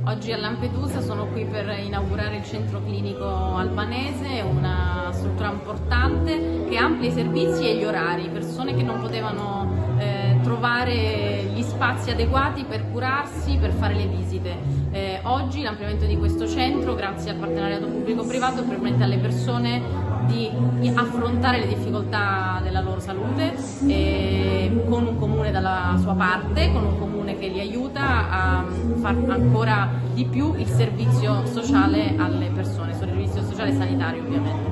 Oggi a Lampedusa sono qui per inaugurare il centro clinico albanese, una struttura importante che amplia i servizi e gli orari, persone che non potevano trovare gli spazi adeguati per curarsi, per fare le visite. Oggi l'ampliamento di questo centro, grazie al partenariato pubblico-privato, permette alle persone di affrontare le difficoltà della loro salute con un comune dalla sua parte, con un comune che li aiuta a far ancora di più il servizio sociale alle persone, il servizio sociale e sanitario ovviamente.